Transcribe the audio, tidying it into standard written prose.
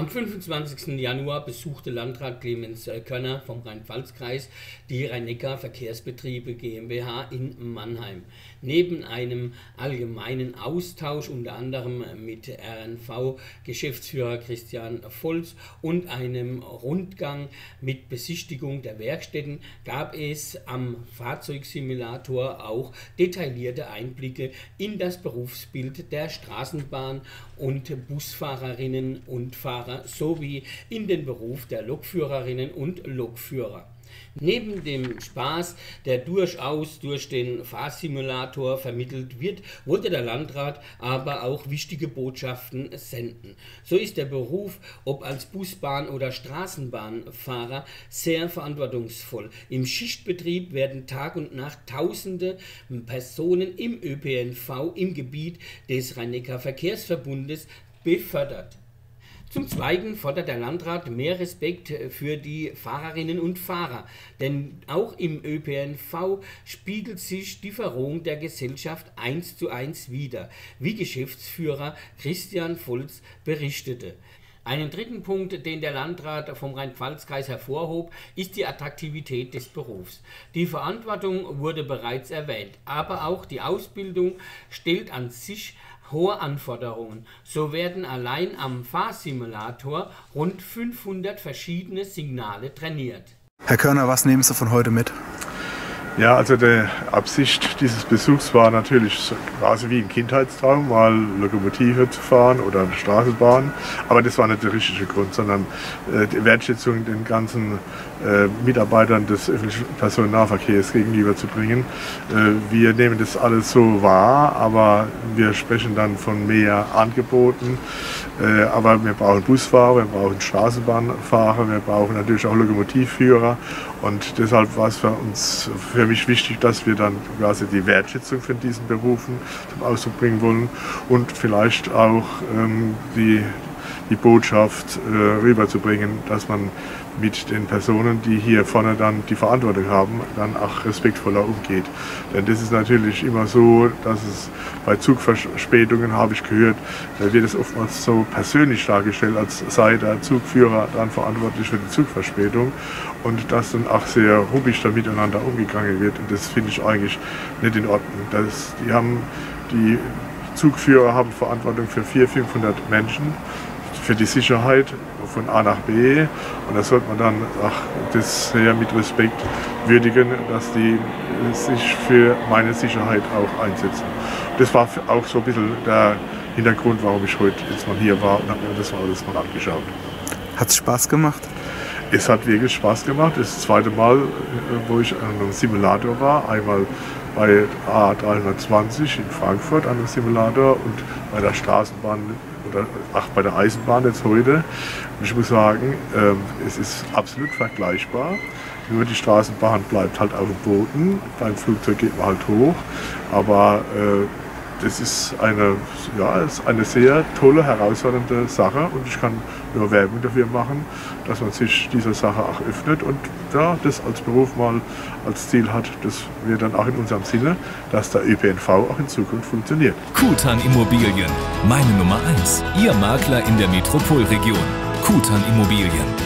Am 25. Januar besuchte Landrat Clemens Körner vom Rhein-Pfalz-Kreis die Rhein-Neckar-Verkehrsbetriebe GmbH in Mannheim. Neben einem allgemeinen Austausch, unter anderem mit RNV-Geschäftsführer Christian Volz und einem Rundgang mit Besichtigung der Werkstätten, gab es am Fahrzeugsimulator auch detaillierte Einblicke in das Berufsbild der Straßenbahn- und Busfahrerinnen und Fahrer sowie in den Beruf der Lokführerinnen und Lokführer. Neben dem Spaß, der durchaus durch den Fahrsimulator vermittelt wird, wollte der Landrat aber auch wichtige Botschaften senden. So ist der Beruf, ob als Busbahn- oder Straßenbahnfahrer, sehr verantwortungsvoll. Im Schichtbetrieb werden Tag und Nacht Tausende Personen im ÖPNV im Gebiet des Rhein-Neckar-Verkehrsverbundes befördert. Zum Zweiten fordert der Landrat mehr Respekt für die Fahrerinnen und Fahrer, denn auch im ÖPNV spiegelt sich die Verrohung der Gesellschaft 1:1 wider, wie Geschäftsführer Christian Volz berichtete. Einen dritten Punkt, den der Landrat vom Rhein-Pfalz-Kreis hervorhob, ist die Attraktivität des Berufs. Die Verantwortung wurde bereits erwähnt, aber auch die Ausbildung stellt an sich hohe Anforderungen. So werden allein am Fahrsimulator rund 500 verschiedene Signale trainiert. Herr Körner, was nehmen Sie von heute mit? Ja, also die Absicht dieses Besuchs war natürlich quasi wie ein Kindheitstraum, mal Lokomotive zu fahren oder eine Straßenbahn. Aber das war nicht der richtige Grund, sondern die Wertschätzung den ganzen Mitarbeitern des öffentlichen Personennahverkehrs gegenüberzubringen. Wir nehmen das alles so wahr, aber wir sprechen dann von mehr Angeboten. Aber wir brauchen Busfahrer, wir brauchen Straßenbahnfahrer, wir brauchen natürlich auch Lokomotivführer. Und deshalb war es für mich wichtig, dass wir dann quasi die Wertschätzung von diesen Berufen zum Ausdruck bringen wollen und vielleicht auch die Botschaft rüberzubringen, dass man mit den Personen, die hier vorne dann die Verantwortung haben, dann auch respektvoller umgeht. Denn das ist natürlich immer so, dass es bei Zugverspätungen, habe ich gehört, da wird es oftmals so persönlich dargestellt, als sei der Zugführer dann verantwortlich für die Zugverspätung und dass dann auch sehr ruppig da miteinander umgegangen wird. Und das finde ich eigentlich nicht in Ordnung. Die Zugführer haben Verantwortung für 400-500 Menschen, für die Sicherheit von A nach B, und da sollte man dann auch das sehr mit Respekt würdigen, dass die sich für meine Sicherheit auch einsetzen. Das war auch so ein bisschen der Hintergrund, warum ich heute jetzt mal hier war und habe mir das alles mal angeschaut. Hat es Spaß gemacht? Es hat wirklich Spaß gemacht. Das ist das zweite Mal, wo ich an einem Simulator war. Einmal bei A320 in Frankfurt an einem Simulator und bei der Straßenbahn oder bei der Eisenbahn jetzt heute. Und ich muss sagen, es ist absolut vergleichbar. Nur die Straßenbahn bleibt halt auf dem Boden, beim Flugzeug geht man halt hoch. Aber das ist eine sehr tolle, herausfordernde Sache und ich kann nur Werbung dafür machen, dass man sich dieser Sache auch öffnet und das als Beruf mal als Ziel hat. Das wäre dann auch in unserem Sinne, dass der ÖPNV auch in Zukunft funktioniert. Kutan Immobilien, meine Nummer 1. Ihr Makler in der Metropolregion. Kutan Immobilien.